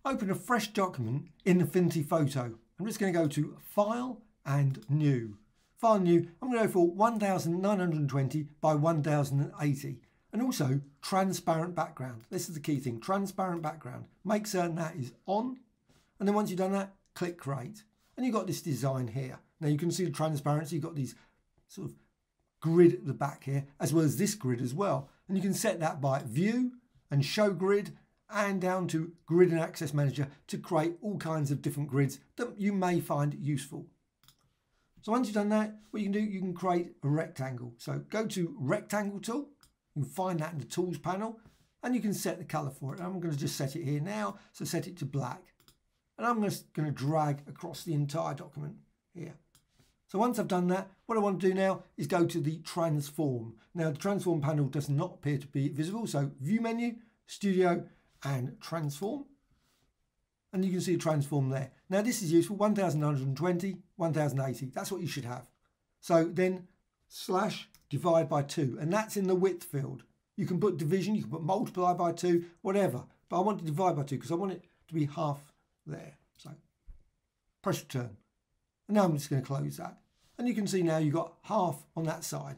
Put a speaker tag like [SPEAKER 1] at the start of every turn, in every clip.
[SPEAKER 1] open a fresh document in Affinity Photo. I'm just going to go to File and New. File New, I'm going to go for 1920 by 1080. And also transparent background. This is the key thing, transparent background. Make certain that is on. And then once you've done that, click Create. And you've got this design here. Now you can see the transparency, you've got these sort of grid at the back here, as well as this grid as well. And you can set that by View and Show Grid, and down to Grid and Access Manager to create all kinds of different grids that you may find useful. So once you've done that, what you can do, you can create a rectangle. So go to Rectangle tool, you can find that in the Tools panel, and you can set the colour for it. I'm going to just set it here now, so set it to black. And I'm just going to drag across the entire document here. So once I've done that, what I want to do now is go to the Transform. Now the Transform panel does not appear to be visible, so View menu, Studio, and Transform. And you can see a transform there. Now this is useful, 1920, 1080, that's what you should have. So then / divide by 2, and that's in the width field. You can put division, you can put multiply by 2, whatever. But I want to divide by 2 because I want it to be half there. So press return. And now I'm just going to close that. And you can see now you've got half on that side.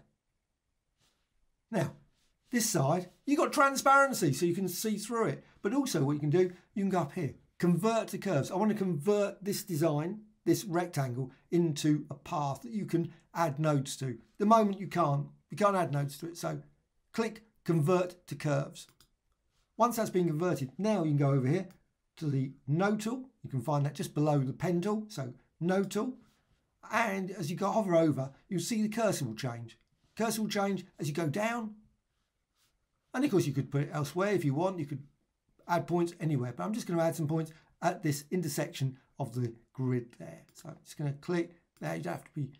[SPEAKER 1] Now, this side, you've got transparency, so you can see through it. But also what you can do, you can go up here. Convert to curves. I want to convert this design, this rectangle, into a path that you can add nodes to. The moment you can't add nodes to it. So click Convert to Curves. Once that's been converted, now you can go over here to the Node tool. You can find that just below the pen tool. So Node tool. And as you go hover over, you'll see the cursor will change. Cursor will change as you go down. And of course you could put it elsewhere if you want. You could add points anywhere, but I'm just going to add some points at this intersection of the grid there. So I'm just going to click there. You don't have to be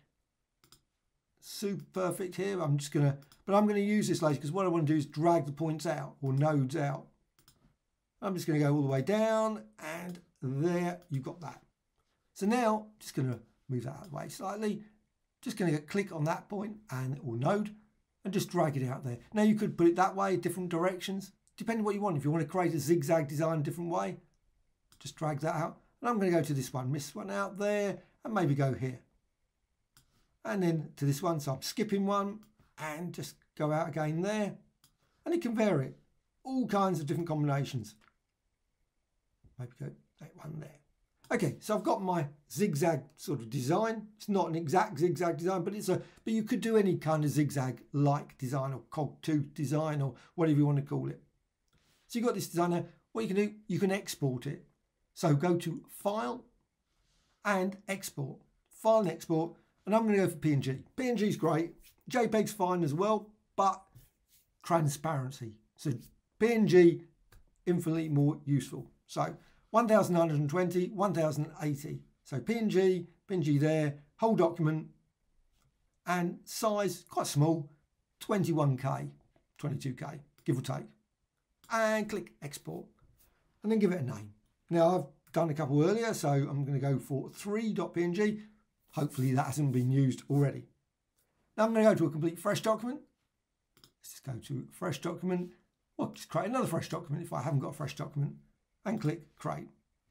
[SPEAKER 1] super perfect here. I'm going to use this later because what I want to do is drag the points out or nodes out. I'm just going to go all the way down, and there you've got that. So now just going to move that out of the way slightly. Just going to click on that point or node and just drag it out there. Now you could put it that way, different directions, depending on what you want. If you want to create a zigzag design a different way, just drag that out. And I'm going to go to this one, miss one out there, and maybe go here. And then to this one, so I'm skipping one and just go out again there. And you can vary it, all kinds of different combinations. Maybe go that one there. Okay, so I've got my zigzag sort of design. It's not an exact zigzag design, but but you could do any kind of zigzag-like design or cog-tooth design or whatever you want to call it. So you've got this design there. What you can do, you can export it. So go to File and Export. File and Export, and I'm going to go for PNG. PNG is great. JPEG's fine as well, but transparency. So PNG, infinitely more useful. So 1920, 1080. So PNG there, whole document, and size quite small, 21K, 22K, give or take. And click Export, and then give it a name. Now I've done a couple earlier, so I'm going to go for 3.png. Hopefully that hasn't been used already. Now I'm going to go to a complete fresh document. Let's just go to fresh document, or just create another fresh document if I haven't got a fresh document, and click Create.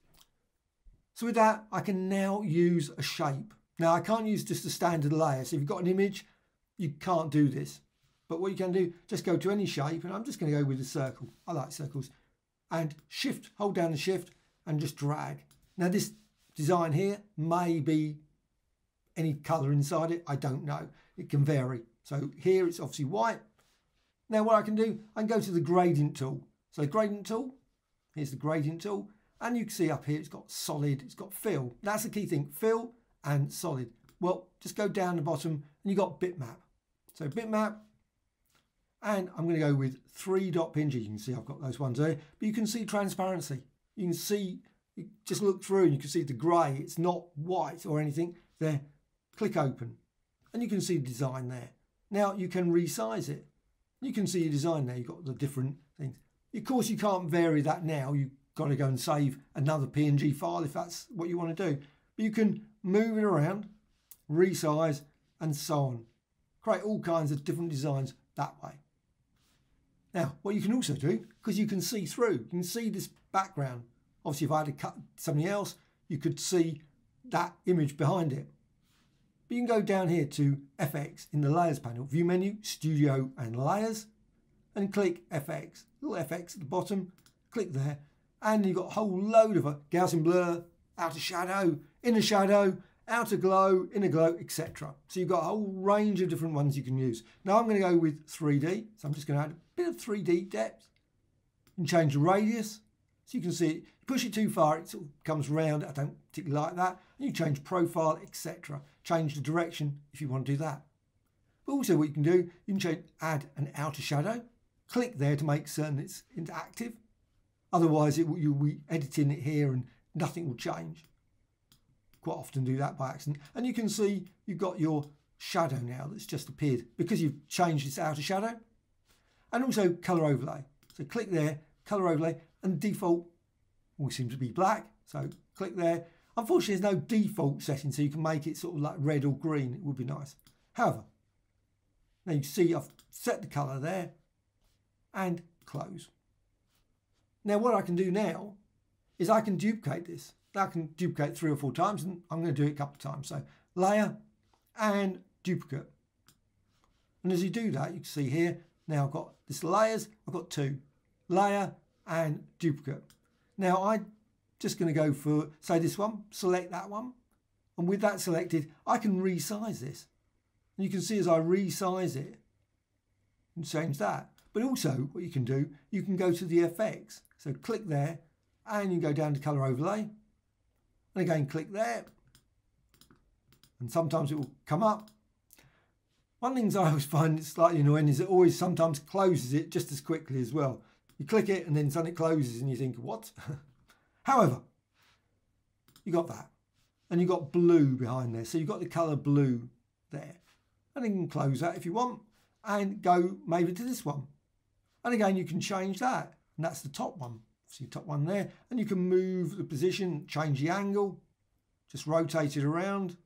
[SPEAKER 1] So with that, I can now use a shape. Now I can't use just a standard layer. So if you've got an image, you can't do this. But what you can do, just go to any shape, and I'm just going to go with a circle. I like circles. And Shift, hold down the Shift, and just drag. Now this design here may be any colour inside it. I don't know. It can vary. So here it's obviously white. Now what I can do, I can go to the gradient tool. So the gradient tool, here's the gradient tool. And you can see up here it's got solid, it's got fill. That's the key thing, fill and solid. Well, just go down the bottom and you've got bitmap. So bitmap, and I'm going to go with 3.png. You can see I've got those ones there, but you can see transparency. You can see, you just look through and you can see the grey. It's not white or anything there. Click open and you can see the design there. Now you can resize it. You can see your design there. You've got the different things. Of course, you can't vary that now. You've got to go and save another PNG file if that's what you want to do. But you can move it around, resize, and so on. Create all kinds of different designs that way. Now, what you can also do, because you can see through, you can see this background. Obviously, if I had to cut something else, you could see that image behind it. But you can go down here to FX in the Layers panel, View menu, Studio and Layers, and click FX. Little FX at the bottom, click there, and you've got a whole load of Gaussian blur, outer shadow, inner shadow, outer glow, inner glow, etc. So you've got a whole range of different ones you can use. Now I'm going to go with 3D, so I'm just going to add a bit of 3D depth and change the radius. So you can see it, you push it too far, it sort of comes round. I don't particularly like that. And you change profile, etc. Change the direction if you want to do that. But also what you can do, you can add an outer shadow. Click there to make certain it's active. Otherwise you'll be editing it here and nothing will change. Quite often do that by accident. And you can see you've got your shadow now that's just appeared because you've changed this outer shadow. And also colour overlay. So click there, colour overlay, and default always seems to be black. So click there. Unfortunately, there's no default setting, so you can make it sort of like red or green. It would be nice. However, now you see I've set the colour there and close. Now what I can do now is I can duplicate this. I can duplicate 3 or 4 times, and I'm going to do it a couple of times. So layer and duplicate. And as you do that, you can see here, now I've got this layers, I've got 2. Layer and duplicate. Now I'm just going to go for, say, this one, select that one. And with that selected, I can resize this. And you can see as I resize it, and change that. But also what you can do, you can go to the FX. So click there and you go down to colour overlay. And again, click there. And sometimes it will come up. One of the things I always find slightly annoying is it always sometimes closes it just as quickly as well. You click it and then suddenly it closes and you think, what? However, you got that. And you got blue behind there. So you've got the colour blue there. And you can close that if you want and go maybe to this one. And again, you can change that. And that's the top one. See the top one there. And you can move the position, change the angle, just rotate it around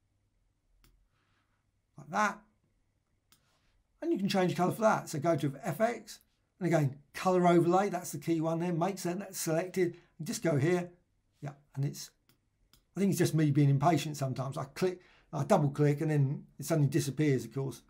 [SPEAKER 1] like that. And you can change colour for that. So go to FX and again, colour overlay. That's the key one there. Make certain that's selected. And just go here. Yeah. And I think it's just me being impatient sometimes. I double click and then it suddenly disappears, of course.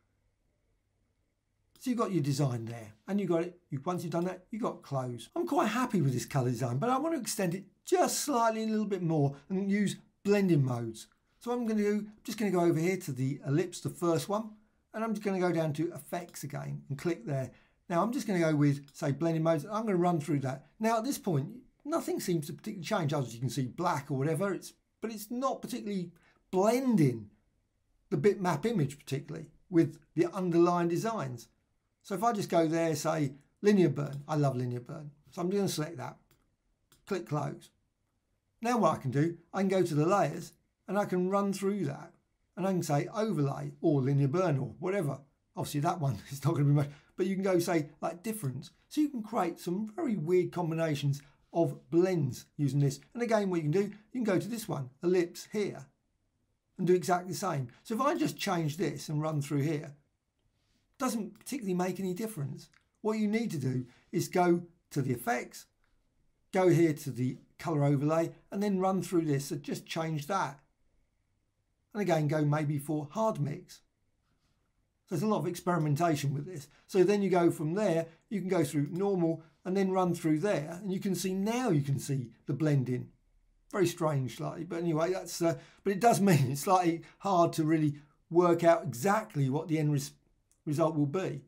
[SPEAKER 1] So you've got your design there and you got it. Once you've done that, you've got close. I'm quite happy with this colour design, but I want to extend it just slightly a little bit more and use blending modes. So what I'm going to do, I'm just going to go over here to the ellipse, the first one, and I'm just going to go down to effects again and click there. Now I'm just going to go with, say, blending modes. I'm going to run through that. Now at this point, nothing seems to particularly change. As you can see, black or whatever, but it's not particularly blending the bitmap image particularly with the underlying designs. So if I just go there, say linear burn, I love linear burn. So I'm going to select that, click close. Now what I can do, I can go to the layers and I can run through that and I can say overlay or linear burn or whatever. Obviously that one is not going to be much, but you can go say like difference. So you can create some very weird combinations of blends using this. And again, what you can do, you can go to this one, ellipse here, and do exactly the same. So if I just change this and run through here, doesn't particularly make any difference. What you need to do is go to the effects, go here to the colour overlay, and then run through this. So just change that. And again, go maybe for hard mix. So there's a lot of experimentation with this. So then you go from there, you can go through normal and then run through there. And you can see now you can see the blending. Very strange slightly, but anyway, that's but it does mean it's slightly hard to really work out exactly what the end result will be.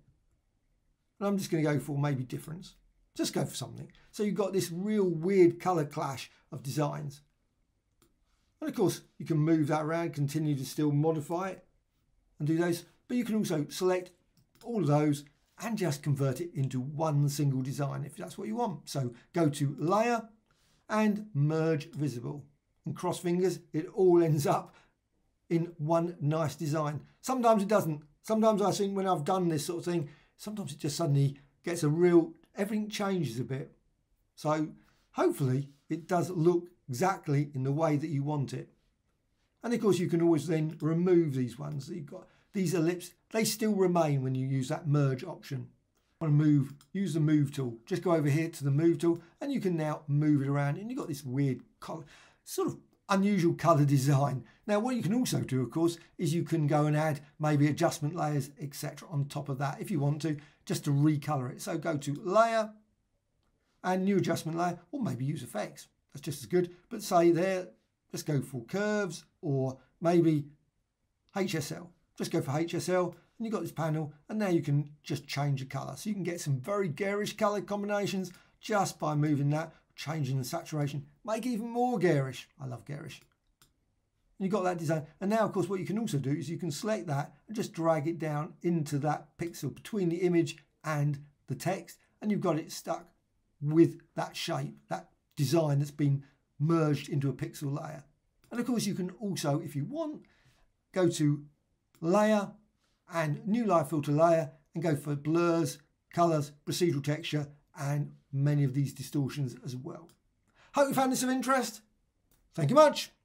[SPEAKER 1] And I'm just going to go for maybe difference. Just go for something. So you've got this real weird colour clash of designs. And of course, you can move that around, continue to still modify it and do those. But you can also select all of those and just convert it into one single design if that's what you want. So go to layer and merge visible and cross fingers. It all ends up in one nice design. Sometimes it doesn't. Sometimes I think when I've done this sort of thing, sometimes it just suddenly gets everything changes a bit. So hopefully it does look exactly in the way that you want it. And of course you can always then remove these ones that you've got. These ellipses, they still remain when you use that merge option. want to move, use the move tool. Just go over here to the move tool and you can now move it around and you've got this weird color, sort of unusual color design. Now what you can also do, of course, is you can go and add maybe adjustment layers, etc. on top of that if you want to, just to recolor it. So go to layer and new adjustment layer, or maybe use effects. That's just as good. But say there, let's go for curves or maybe HSL. Just go for HSL and you've got this panel and now you can just change the color. So you can get some very garish color combinations just by moving that, changing the saturation, make it even more garish. I love garish. And you've got that design. And now, of course, what you can also do is you can select that and just drag it down into that pixel between the image and the text. And you've got it stuck with that shape, that design that's been merged into a pixel layer. And of course, you can also, if you want, go to layer and new live filter layer and go for blurs, colors, procedural texture, and many of these distortions as well. Hope you found this of interest. Thank you much.